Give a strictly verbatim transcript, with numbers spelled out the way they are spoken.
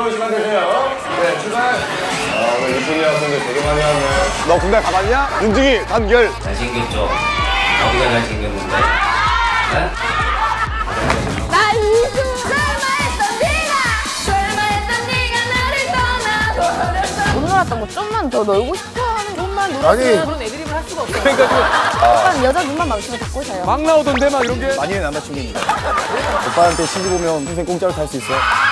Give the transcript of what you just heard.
즐거운 시간 되세요. 네, 출발. 아, 오늘 윤중이 학생들 되게 많이 왔네. 너 군대 가봤냐? 윤중이, 단결. 잘생겼죠? 어디가 잘생겼는데? 네? 나 이수 설마했던 네가 설마했던 네가 나를 떠나버렸어. 못 놀았던 거 좀만 더 놀고 싶어하는 것만 놀았어요. 그런 애드립을 할 수가 없어. 그러니까 지금 오빠는 여자 눈만 마주치면 다 꼬셔요. 막 나오던데 막 이런 게. 많이 남자친구입니다. 오빠한테 시집 오면 평생 공짜로 탈 수 있어.